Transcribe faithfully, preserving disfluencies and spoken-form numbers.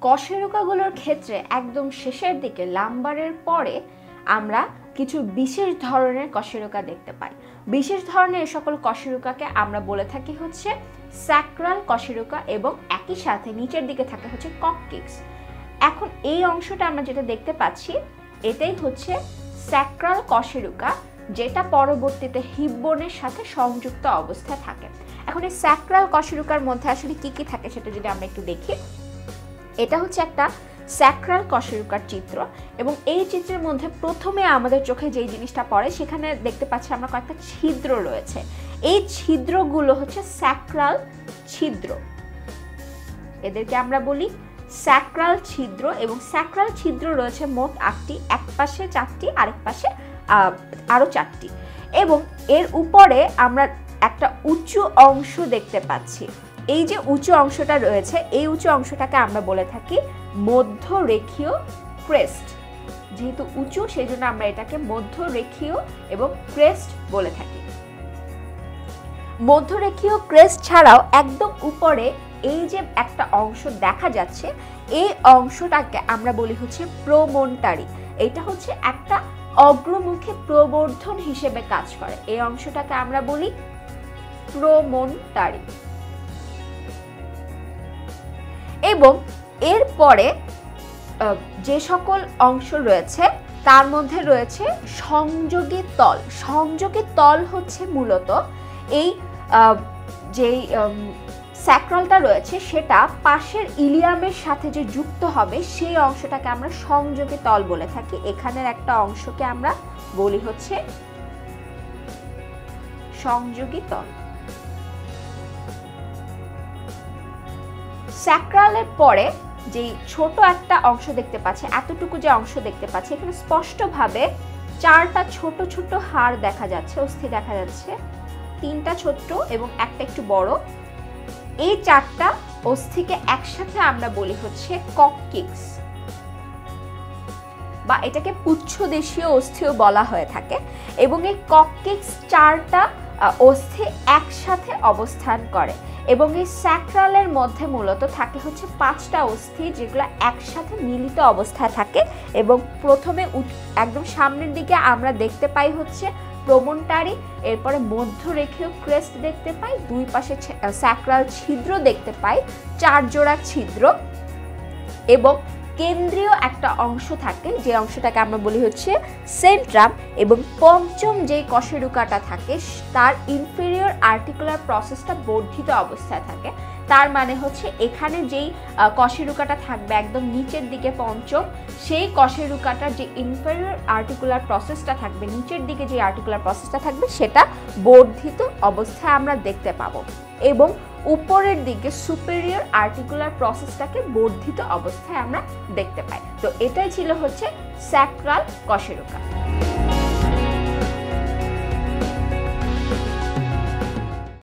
কশেরুকাগুলোর ক্ষেত্রে একদম শেষের দিকে লাম্বারের পরে আমরা কিছু বিশেষ ধরনের কশেরুকা দেখতে পাই। বিশেষ ধরনের এই সকল কশেরুকাকে আমরা বলে থাকি হচ্ছে স্যাক্রাল কশেরুকা, এবং একই সাথে নিচের দিকে থাকে হচ্ছে কককিক্স। এখন এই অংশটা আমরা যেটা দেখতে পাচ্ছি এটাই হচ্ছে স্যাক্রাল কশেরুকা, যেটা পরবর্তীতে হিপ বোনের সাথে সংযুক্ত অবস্থায় থাকে। এখন এই স্যাক্রাল কশেরুকার মধ্যে আসলে কি কি থাকে সেটা যদি আমরা একটু দেখি, এটা হচ্ছে একটা স্যাক্রাল কশেরুকার চিত্র, এবং এই চিত্রের মধ্যে প্রথমে আমাদের চোখে যেই জিনিসটা পড়ে সেখানে দেখতে পাচ্ছি আমরা কয়েকটা ছিদ্র রয়েছে। এই ছিদ্রগুলো হচ্ছে স্যাক্রাল ছিদ্র, এদেরকে আমরা বলি স্যাক্রাল ছিদ্র, এবং স্যাক্রাল ছিদ্র রয়েছে মোট আটটি, এক পাশে চারটি, আরেক পাশে আরো চারটি, এবং এর উপরে আমরা একটা উঁচু অংশ দেখতে পাচ্ছি। এই যে উঁচু অংশটা রয়েছে এই উঁচু অংশটাকে আমরা বলে থাকি মধ্যরেখীয় ক্রেস্ট। যেহেতু উঁচু সেই জন্য আমরা এটাকে মধ্যরেখীয় এবং ক্রেস্ট বলে থাকি। মধ্যরেখীয় ক্রেস্ট ছাড়াও একদম উপরে এই যে একটা অংশ দেখা যাচ্ছে এই অংশটাকে আমরা বলি হচ্ছে প্রমোন্টারি। এটা হচ্ছে একটা অগ্রমুখী প্রবর্ধন হিসেবে কাজ করে। এই অংশটাকে আমরা বলি প্রমোন্টারি। এবং এরপরে যে সকল অংশ রয়েছে তার মধ্যে রয়েছে সংযোগী তল। সংযোগী তল হচ্ছে মূলত এই যেই স্যাক্রালটা রয়েছে সেটা পাশের ইলিয়ামের সাথে যে যুক্ত হবে সেই অংশটাকে আমরা সংযোগী তল বলে থাকি। এখানের একটা অংশকে আমরা বলি হচ্ছে সংযোগী তল। স্যাক্রালের পরে যে ছোট একটা অংশ দেখতে পাচ্ছি, এতটুকু যে অংশ দেখতে পাচ্ছি, এখানে স্পষ্টভাবে চারটা ছোট ছোট হাড় দেখা যাচ্ছে, অস্থি দেখা যাচ্ছে, তিনটা ছোট্ট এবং একটা একটু বড়। এই চারটা অস্থিকে একসাথে আমরা বলি হচ্ছে কককিক্স, বা এটাকে পুচ্ছদেশীয় অস্থিও বলা হয়ে থাকে। এবং এই কককিক্স চারটা অস্থি একসাথে অবস্থান করে, এবং এই স্যাক্রালের মধ্যে মূলত থাকে হচ্ছে পাঁচটা অস্থি যেগুলো একসাথে মিলিত অবস্থায় থাকে। এবং প্রথমে একদম সামনের দিকে আমরা দেখতে পাই হচ্ছে প্রমোন্টারি, এরপরে মধ্যরেখীয় ক্রেস্ট দেখতে পাই, দুই পাশে স্যাক্রাল ছিদ্র দেখতে পাই, চার জোড়া ছিদ্র, এবং কেন্দ্রীয় একটা অংশ থাকে যে অংশটাকে আমরা বলি হচ্ছে সেন্ট্রাম। এবং পঞ্চম যে কশেরুকাটা থাকে তার ইনফেরিয়র আর্টিকুলার প্রসেসটা বর্ধিত অবস্থায় থাকে। তার মানে হচ্ছে এখানে যেই কশেরুকাটা থাকবে একদম নিচের দিকে পঞ্চম, সেই কশেরুকাটার যে ইনফেরিয়র আর্টিকুলার প্রসেসটা থাকবে, নিচের দিকে যে আর্টিকুলার প্রসেসটা থাকবে সেটা বর্ধিত অবস্থায় আমরা দেখতে পাবো, এবং উপরের দিকে সুপেরিয়র আর্টিকুলার প্রসেসটাকে বর্ধিত অবস্থায় আমরা দেখতে পাই। তো এটাই ছিল হচ্ছে স্যাক্রাল কশেরুকা।